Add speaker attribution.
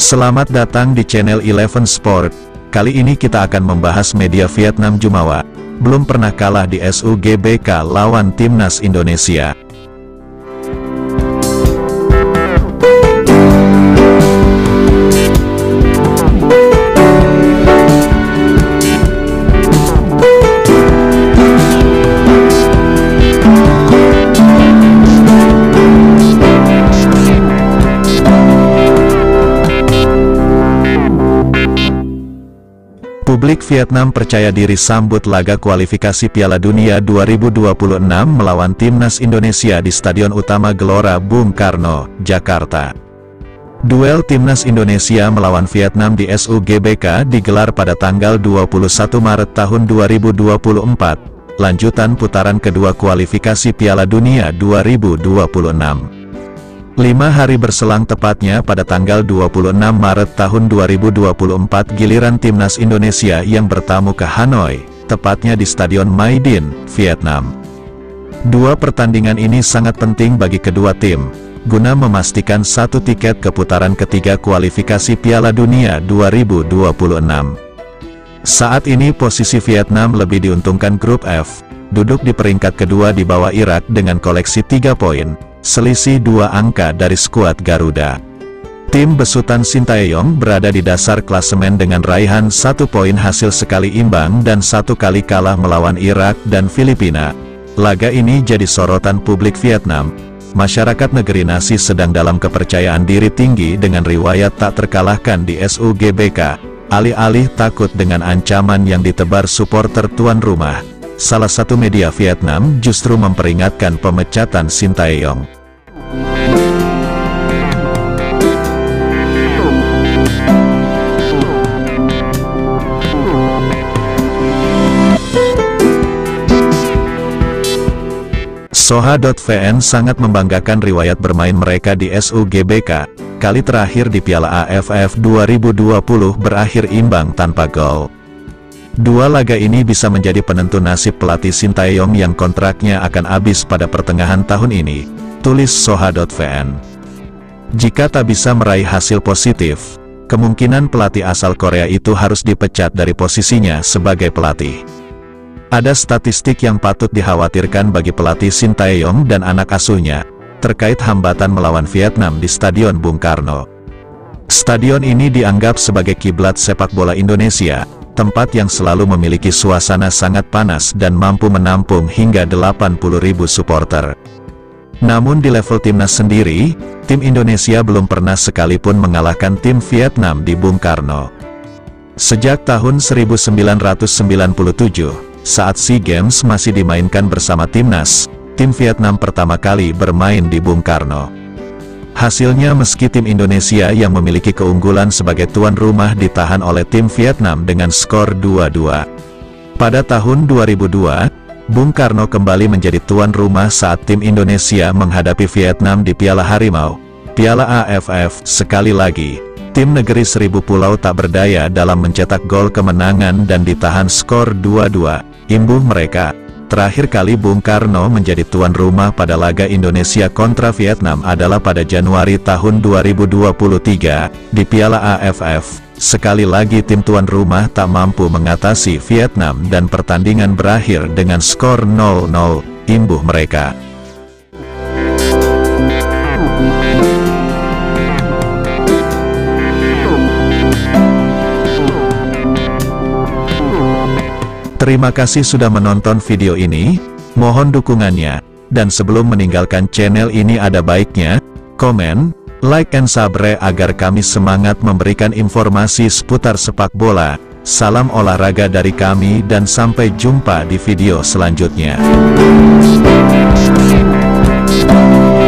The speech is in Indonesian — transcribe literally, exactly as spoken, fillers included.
Speaker 1: Selamat datang di channel Eleven Sport. Kali ini kita akan membahas media Vietnam Jumawa. Belum pernah kalah di S U G B K lawan Timnas Indonesia. Publik Vietnam percaya diri sambut laga kualifikasi Piala Dunia dua ribu dua puluh enam melawan Timnas Indonesia di Stadion Utama Gelora Bung Karno, Jakarta. Duel Timnas Indonesia melawan Vietnam di S U G B K digelar pada tanggal dua puluh satu Maret tahun dua ribu dua puluh empat, lanjutan putaran kedua kualifikasi Piala Dunia dua ribu dua puluh enam. Lima hari berselang tepatnya pada tanggal dua puluh enam Maret tahun dua ribu dua puluh empat giliran Timnas Indonesia yang bertamu ke Hanoi, tepatnya di Stadion My Dinh, Vietnam. Dua pertandingan ini sangat penting bagi kedua tim, guna memastikan satu tiket ke putaran ketiga kualifikasi Piala Dunia dua ribu dua puluh enam. Saat ini posisi Vietnam lebih diuntungkan grup F, duduk di peringkat kedua di bawah Irak dengan koleksi tiga poin. Selisih dua angka dari skuad Garuda. Tim besutan Sintayong berada di dasar klasemen dengan raihan satu poin hasil sekali imbang dan satu kali kalah melawan Irak dan Filipina. Laga ini jadi sorotan publik Vietnam. Masyarakat negeri nasi sedang dalam kepercayaan diri tinggi dengan riwayat tak terkalahkan di S U G B K, alih-alih takut dengan ancaman yang ditebar supporter tuan rumah. Salah satu media Vietnam justru memperingatkan pemecatan Sintayong. Soha dot V N sangat membanggakan riwayat bermain mereka di S U G B K, kali terakhir di Piala A F F dua ribu dua puluh berakhir imbang tanpa gol. Dua laga ini bisa menjadi penentu nasib pelatih Sintayong yang kontraknya akan habis pada pertengahan tahun ini, tulis Soha dot V N. Jika tak bisa meraih hasil positif, kemungkinan pelatih asal Korea itu harus dipecat dari posisinya sebagai pelatih. Ada statistik yang patut dikhawatirkan bagi pelatih Sintayong dan anak asuhnya, terkait hambatan melawan Vietnam di Stadion Bung Karno. Stadion ini dianggap sebagai kiblat sepak bola Indonesia, tempat yang selalu memiliki suasana sangat panas dan mampu menampung hingga delapan puluh ribu supporter. Namun di level timnas sendiri, tim Indonesia belum pernah sekalipun mengalahkan tim Vietnam di Bung Karno. Sejak tahun seribu sembilan ratus sembilan puluh tujuh, saat SEA Games masih dimainkan bersama timnas, tim Vietnam pertama kali bermain di Bung Karno. Hasilnya meski tim Indonesia yang memiliki keunggulan sebagai tuan rumah ditahan oleh tim Vietnam dengan skor dua dua. Pada tahun dua ribu dua, Bung Karno kembali menjadi tuan rumah saat tim Indonesia menghadapi Vietnam di Piala Harimau, Piala A F F. Sekali lagi, tim negeri seribu pulau tak berdaya dalam mencetak gol kemenangan dan ditahan skor dua dua, imbuh mereka. Terakhir kali Bung Karno menjadi tuan rumah pada laga Indonesia kontra Vietnam adalah pada Januari tahun dua ribu dua puluh tiga, di Piala A F F. Sekali lagi tim tuan rumah tak mampu mengatasi Vietnam dan pertandingan berakhir dengan skor nol nol, imbuh mereka. Terima kasih sudah menonton video ini, mohon dukungannya, dan sebelum meninggalkan channel ini ada baiknya, komen, like and subscribe agar kami semangat memberikan informasi seputar sepak bola. Salam olahraga dari kami dan sampai jumpa di video selanjutnya.